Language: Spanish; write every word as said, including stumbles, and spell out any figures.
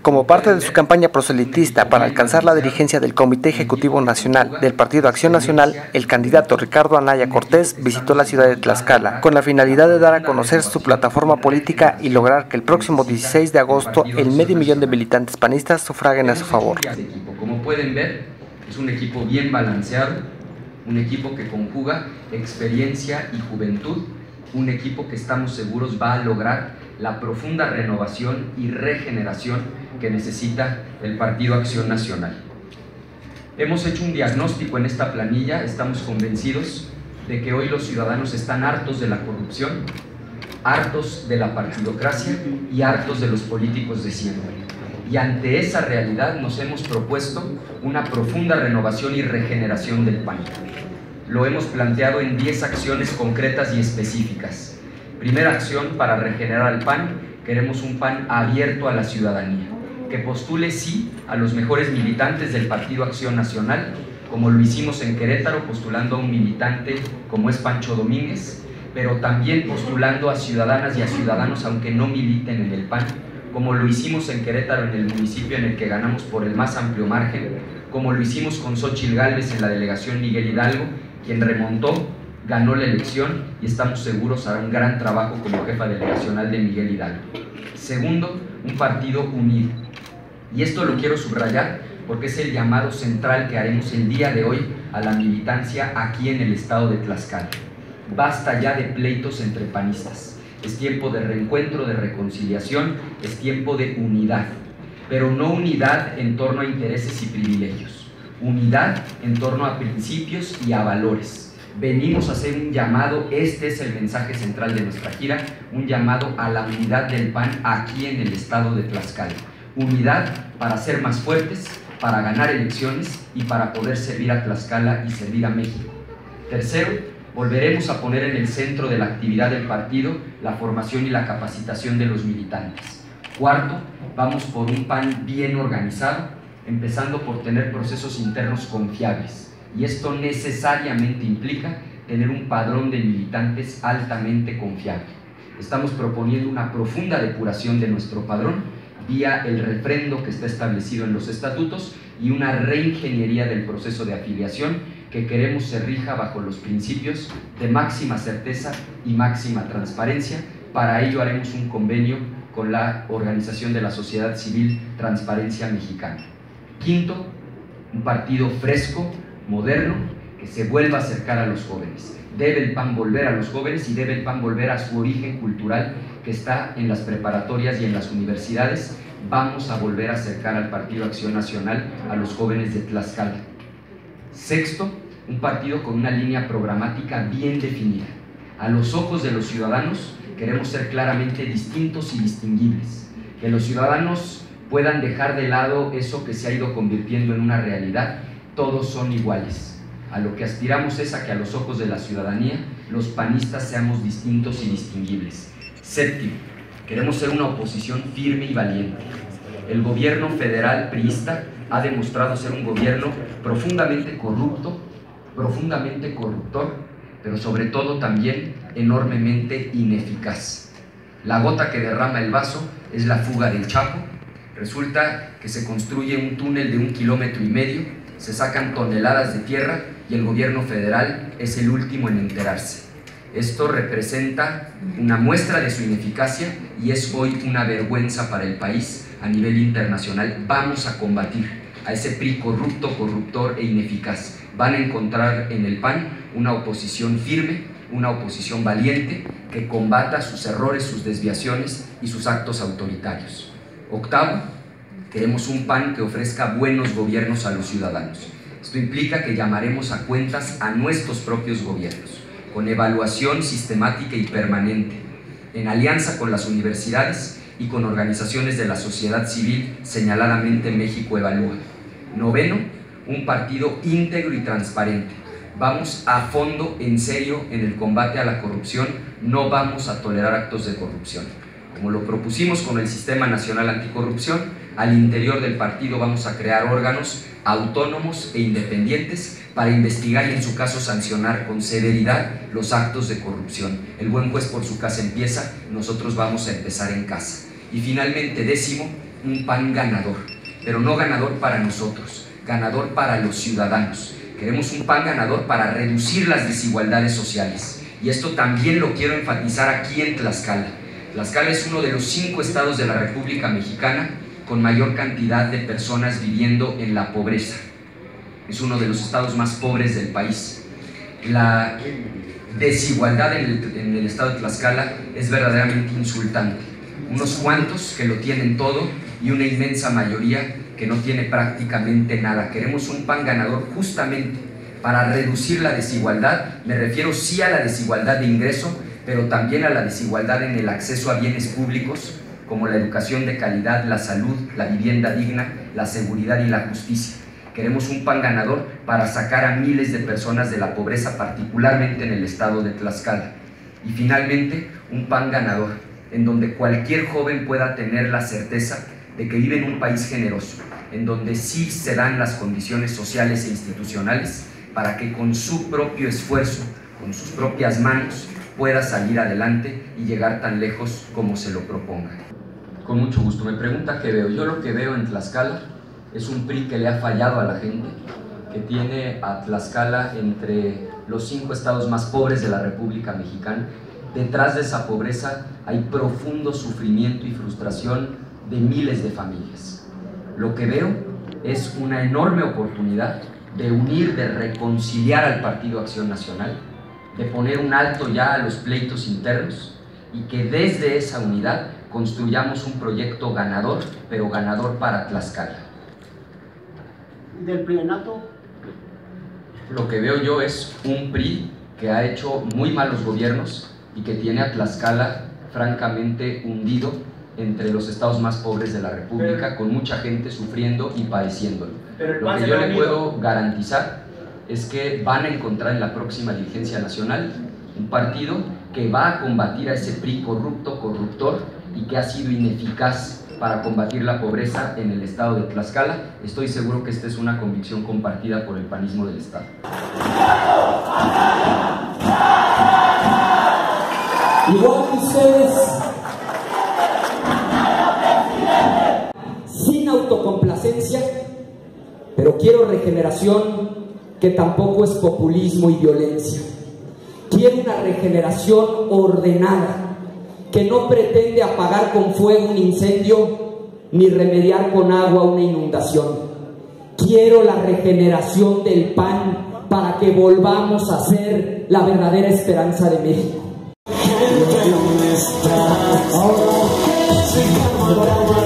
Como parte de su campaña proselitista para alcanzar la dirigencia del Comité Ejecutivo Nacional del Partido Acción Nacional, el candidato Ricardo Anaya Cortés visitó la ciudad de Tlaxcala con la finalidad de dar a conocer su plataforma política y lograr que el próximo dieciséis de agosto el medio millón de militantes panistas sufraguen a su favor. Como pueden ver, es un equipo bien balanceado, un equipo que conjuga experiencia y juventud, un equipo que estamos seguros va a lograr la profunda renovación y regeneración que necesita el Partido Acción Nacional. Hemos hecho un diagnóstico en esta planilla, estamos convencidos de que hoy los ciudadanos están hartos de la corrupción, hartos de la partidocracia y hartos de los políticos de siempre. Y ante esa realidad nos hemos propuesto una profunda renovación y regeneración del P A N. Lo hemos planteado en diez acciones concretas y específicas. Primera acción para regenerar al P A N, queremos un P A N abierto a la ciudadanía, que postule sí a los mejores militantes del Partido Acción Nacional, como lo hicimos en Querétaro postulando a un militante como es Pancho Domínguez, pero también postulando a ciudadanas y a ciudadanos aunque no militen en el P A N, como lo hicimos en Querétaro en el municipio en el que ganamos por el más amplio margen, como lo hicimos con Xóchitl Gálvez en la delegación Miguel Hidalgo, quien remontó, ganó la elección y estamos seguros hará un gran trabajo como jefa delegacional de Miguel Hidalgo. Segundo, un partido unido. Y esto lo quiero subrayar porque es el llamado central que haremos el día de hoy a la militancia aquí en el estado de Tlaxcala. Basta ya de pleitos entre panistas. Es tiempo de reencuentro, de reconciliación, es tiempo de unidad. Pero no unidad en torno a intereses y privilegios. Unidad en torno a principios y a valores. Venimos a hacer un llamado, este es el mensaje central de nuestra gira, un llamado a la unidad del P A N aquí en el estado de Tlaxcala. Unidad para ser más fuertes, para ganar elecciones y para poder servir a Tlaxcala y servir a México. Tercero, volveremos a poner en el centro de la actividad del partido la formación y la capacitación de los militantes. Cuarto, vamos por un P A N bien organizado, empezando por tener procesos internos confiables. Y esto necesariamente implica tener un padrón de militantes altamente confiable. Estamos proponiendo una profunda depuración de nuestro padrón vía el refrendo que está establecido en los estatutos y una reingeniería del proceso de afiliación que queremos se rija bajo los principios de máxima certeza y máxima transparencia. Para ello haremos un convenio con la Organización de la Sociedad Civil Transparencia Mexicana. Quinto, un partido fresco, moderno, que se vuelva a acercar a los jóvenes. Debe el P A N volver a los jóvenes y debe el P A N volver a su origen cultural que está en las preparatorias y en las universidades. Vamos a volver a acercar al Partido Acción Nacional a los jóvenes de Tlaxcala. Sexto, un partido con una línea programática bien definida. A los ojos de los ciudadanos queremos ser claramente distintos y distinguibles. Que los ciudadanos puedan dejar de lado eso que se ha ido convirtiendo en una realidad. Todos son iguales. A lo que aspiramos es a que a los ojos de la ciudadanía los panistas seamos distintos y distinguibles. Séptimo, queremos ser una oposición firme y valiente. El gobierno federal priista ha demostrado ser un gobierno profundamente corrupto, profundamente corruptor, pero sobre todo también enormemente ineficaz. La gota que derrama el vaso es la fuga del Chapo. Resulta que se construye un túnel de un kilómetro y medio, se sacan toneladas de tierra y el gobierno federal es el último en enterarse. Esto representa una muestra de su ineficacia y es hoy una vergüenza para el país a nivel internacional. Vamos a combatir a ese P R I corrupto, corruptor e ineficaz. Van a encontrar en el P A N una oposición firme, una oposición valiente que combata sus errores, sus desviaciones y sus actos autoritarios. Octavo, queremos un P A N que ofrezca buenos gobiernos a los ciudadanos. Esto implica que llamaremos a cuentas a nuestros propios gobiernos, con evaluación sistemática y permanente, en alianza con las universidades y con organizaciones de la sociedad civil, señaladamente México Evalúa. Noveno, un partido íntegro y transparente. Vamos a fondo, en serio, en el combate a la corrupción, no vamos a tolerar actos de corrupción. Como lo propusimos con el Sistema Nacional Anticorrupción, al interior del partido vamos a crear órganos autónomos e independientes para investigar y en su caso sancionar con severidad los actos de corrupción. El buen juez por su casa empieza, nosotros vamos a empezar en casa. Y finalmente, décimo, un pan ganador, pero no ganador para nosotros, ganador para los ciudadanos. Queremos un pan ganador para reducir las desigualdades sociales. Y esto también lo quiero enfatizar aquí en Tlaxcala. Tlaxcala es uno de los cinco estados de la República Mexicana con mayor cantidad de personas viviendo en la pobreza. Es uno de los estados más pobres del país. La desigualdad en el, en el estado de Tlaxcala es verdaderamente insultante. Unos cuantos que lo tienen todo y una inmensa mayoría que no tiene prácticamente nada. Queremos un pan ganador justamente para reducir la desigualdad. Me refiero sí a la desigualdad de ingreso, pero también a la desigualdad en el acceso a bienes públicos, como la educación de calidad, la salud, la vivienda digna, la seguridad y la justicia. Queremos un pan ganador para sacar a miles de personas de la pobreza, particularmente en el estado de Tlaxcala. Y finalmente, un pan ganador, en donde cualquier joven pueda tener la certeza de que vive en un país generoso, en donde sí se dan las condiciones sociales e institucionales para que con su propio esfuerzo, con sus propias manos, pueda salir adelante y llegar tan lejos como se lo proponga. Con mucho gusto. Me pregunta qué veo. Yo lo que veo en Tlaxcala es un P R I que le ha fallado a la gente, que tiene a Tlaxcala entre los cinco estados más pobres de la República Mexicana. Detrás de esa pobreza hay profundo sufrimiento y frustración de miles de familias. Lo que veo es una enorme oportunidad de unir, de reconciliar al Partido Acción Nacional, de poner un alto ya a los pleitos internos y que desde esa unidad construyamos un proyecto ganador, pero ganador para Tlaxcala. ¿Del plienato? Lo que veo yo es un P R I que ha hecho muy malos gobiernos y que tiene a Tlaxcala francamente hundido entre los estados más pobres de la República, pero, con mucha gente sufriendo y padeciéndolo. Lo que yo le puedo garantizar es que van a encontrar en la próxima dirigencia nacional un partido que va a combatir a ese P R I corrupto, corruptor, y que ha sido ineficaz para combatir la pobreza en el estado de Tlaxcala. Estoy seguro que esta es una convicción compartida por el panismo del estado. Igual que ustedes, sin autocomplacencia, pero quiero regeneración que tampoco es populismo y violencia. Quiero una regeneración ordenada, que no pretende apagar con fuego un incendio ni remediar con agua una inundación. Quiero la regeneración del P A N para que volvamos a ser la verdadera esperanza de México.